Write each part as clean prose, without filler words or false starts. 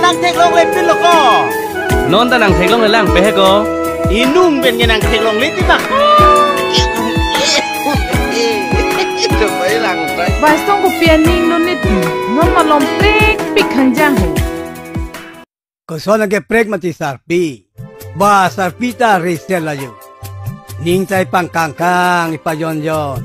nang tek long le pin lo ko non ta nang tek long le lang pe he ko inung ben nge nang tek long le ti ba Vai song ko pianing non nit non malom prek pik hanjang ho ko sona ke prek mati sarpi ba sarpi ta resel la yo ning tai pang kang kang ipayon yon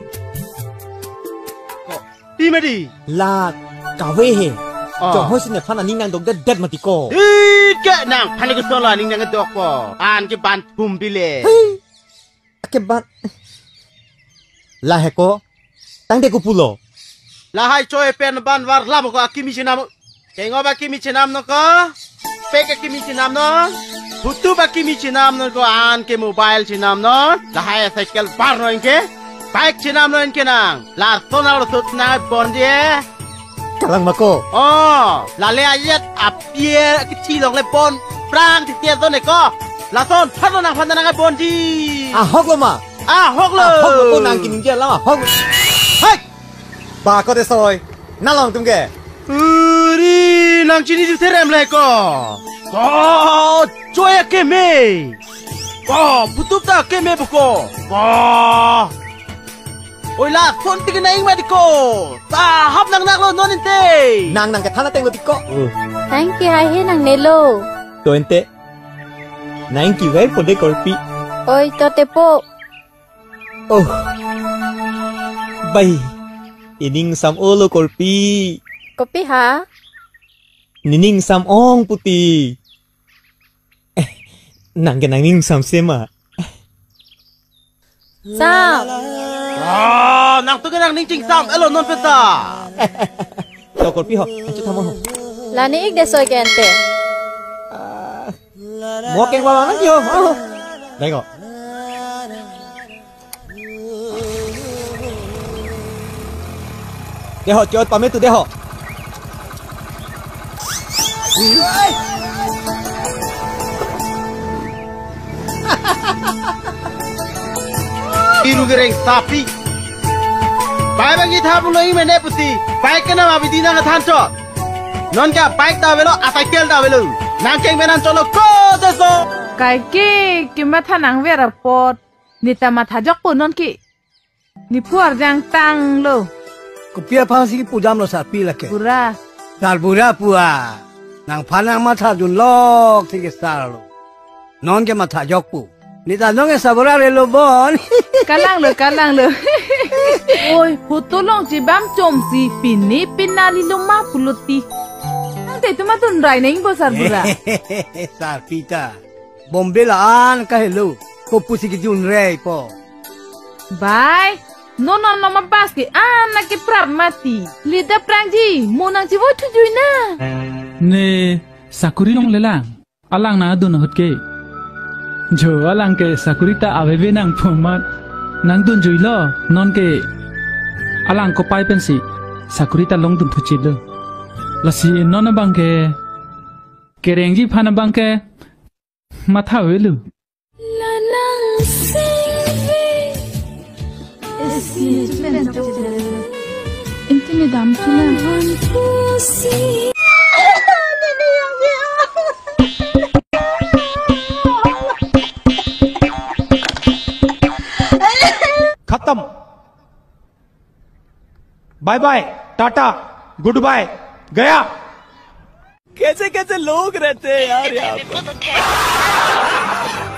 ti ma di la ka we heจอห้อยสิเนี่ยพันอันนี้นางดอกเด็ดมาติโกแกนางพันก็โซลานิ่งนางก็ดอกก็อ่านจะบานปุ่มไปเลยเก็บบัตรลาเฮโกตั้งเด็กกูพูโลลาให้ช่วยเป็นบ้านวาร์ลามก็อากิมิชินามเก่งว่ากิมิชินามนก็เป็กกิมิชินามนะพุทธุบกิมิชินามนก็อ่านเกมโมบายชินามนะลาให้ไซเคิลบาร์นอินเกไบค์ชินามนอินเกนางลาโซนาร์สุดนาบอนเดียกำลังมาโกอ๋อลาเลอายัดอับเปียกิชีลงเลยปนปรางที่เตียนต้นไหนก็ลาโซนพัฒนาพัฒนาไอ้ปนจีฮอกลมาฮอกเลยฮอกกูนางกินเยอะแล้วฮอกเฮ้ยบาก็ได้ซอยน่าลองตุ้งแกรีนางจีนี่ที่เทเรมเลยก็ช่วยเกมเมย์ก็พุทธุตาเกมเมย์บุกก็โอ้ยล่ะคนที่กันเองมาดิโก้ตาฮับนักๆเลยนอนเต้นางกับท่านนั่งเต็งเลยดิโก้ thank you ให้นางเนโลตัวเต้นางกี่ไว้พอได้กอลปีโอ้ยตัวเตโปโอ้ใบอินิงซัมโอโลกอลปีกอปีฮะนินิงซัมอองปุตีนางกับนางนิงซัมเซมาซ้นางตัวกันนางนิ่งจริงซ้ำเอลนนเป็นตาตัวกอลปีเหรอจะทำมั้งลานี่อีกเดซอยแกนเต้หมอเก่งกว่านั้นเยอะได้ก่อนเดี๋ยวจอดปั๊มไม่ตุเดี๋ยว iru gereng sapi bai bagi thabu loi mene puti bai kana ma bidina ka than cho non ka bike ta velo a cycle ta velo nang keng menan cholo ko de so kai ki ma thanang vera pot ni ta ma thajok pu non ki ni puar jang tang lo ko pia phang si pujam lo sarpi la ke pura sar pura pua nang phanang ma tha jun lok thi ke sar lo non ke ma thajok pu ni ta nong e sabura re lo bon kalang le oi putu long ji bam chom si pin ni pinali lo ma puluti nang te tu ma tun rai ning bo sar pura sar pita bombe la an ka hello ko pusi ki jun re po bye no ma baski na ki prab mati lida prangji mo nang ji wo tu jui na ne sakuri long lelang alang na dun hot ke jo alang ke sakurita aveve nang phomat nang dun jui lo non ke alang ko pai pensi sakurita long dun thuchi lo lasi non bang ke kerengji phana bang ke matha welu la nang Intini dam tuna खत्म bye bye tata goodbye गया कैसे कैसे लोग रहते हैं यार यहाँ पे